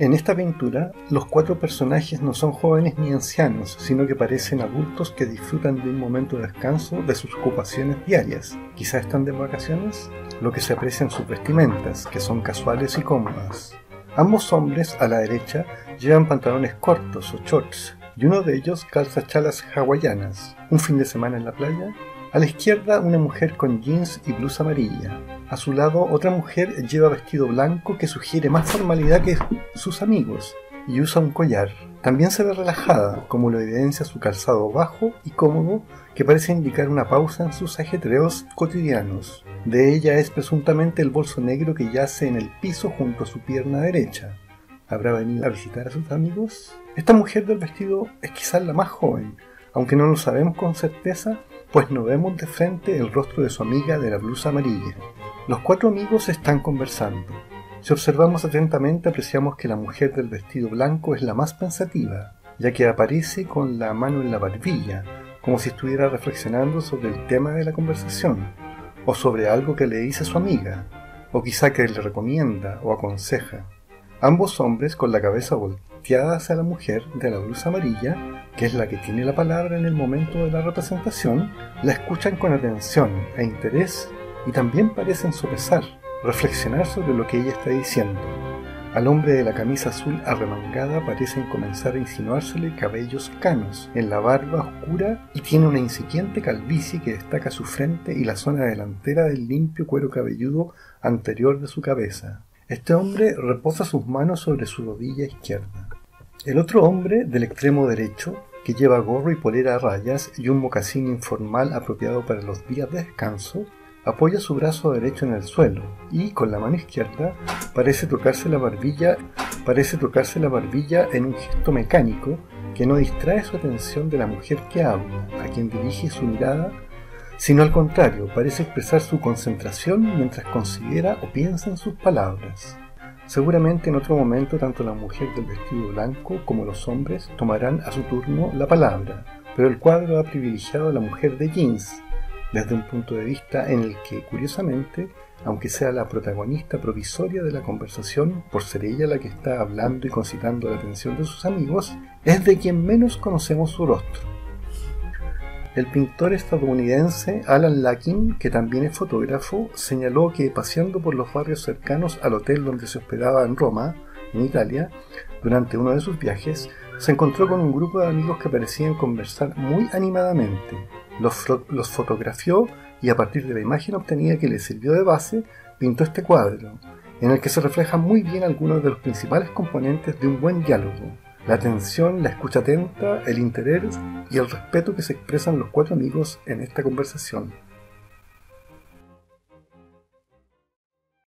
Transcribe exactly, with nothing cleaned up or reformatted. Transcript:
En esta pintura, los cuatro personajes no son jóvenes ni ancianos, sino que parecen adultos que disfrutan de un momento de descanso de sus ocupaciones diarias. Quizá están de vacaciones, lo que se aprecia en sus vestimentas, que son casuales y cómodas. Ambos hombres, a la derecha, llevan pantalones cortos o shorts, y uno de ellos calza chalas hawaianas. Un fin de semana en la playa. A la izquierda, una mujer con jeans y blusa amarilla. A su lado, otra mujer lleva vestido blanco que sugiere más formalidad que sus amigos, y usa un collar. También se ve relajada, como lo evidencia su calzado bajo y cómodo, que parece indicar una pausa en sus ajetreos cotidianos. De ella es presuntamente el bolso negro que yace en el piso junto a su pierna derecha. ¿Habrá venido a visitar a sus amigos? Esta mujer del vestido es quizás la más joven, aunque no lo sabemos con certeza, pues no vemos de frente el rostro de su amiga de la blusa amarilla. Los cuatro amigos están conversando. Si observamos atentamente, apreciamos que la mujer del vestido blanco es la más pensativa, ya que aparece con la mano en la barbilla, como si estuviera reflexionando sobre el tema de la conversación, o sobre algo que le dice su amiga, o quizá que le recomienda o aconseja. Ambos hombres, con la cabeza volteada hacia la mujer de la blusa amarilla, que es la que tiene la palabra en el momento de la representación, la escuchan con atención e interés y también parecen sopesar, reflexionar sobre lo que ella está diciendo. Al hombre de la camisa azul arremangada parecen comenzar a insinuársele cabellos canos en la barba oscura y tiene una incipiente calvicie que destaca su frente y la zona delantera del limpio cuero cabelludo anterior de su cabeza. Este hombre reposa sus manos sobre su rodilla izquierda. El otro hombre, del extremo derecho, que lleva gorro y polera a rayas y un mocasín informal apropiado para los días de descanso, apoya su brazo derecho en el suelo y, con la mano izquierda, parece tocarse la barbilla, parece tocarse la barbilla en un gesto mecánico que no distrae su atención de la mujer que habla, a quien dirige su mirada, sino al contrario, parece expresar su concentración mientras considera o piensa en sus palabras. Seguramente en otro momento tanto la mujer del vestido blanco como los hombres tomarán a su turno la palabra, pero el cuadro ha privilegiado a la mujer de jeans, desde un punto de vista en el que, curiosamente, aunque sea la protagonista provisoria de la conversación, por ser ella la que está hablando y concitando la atención de sus amigos, es de quien menos conocemos su rostro. El pintor estadounidense Alan Lakin, que también es fotógrafo, señaló que paseando por los barrios cercanos al hotel donde se hospedaba en Roma, en Italia, durante uno de sus viajes, se encontró con un grupo de amigos que parecían conversar muy animadamente. Los, los fotografió y a partir de la imagen obtenida que le sirvió de base, pintó este cuadro, en el que se reflejan muy bien algunos de los principales componentes de un buen diálogo: la atención, la escucha atenta, el interés y el respeto que se expresan los cuatro amigos en esta conversación.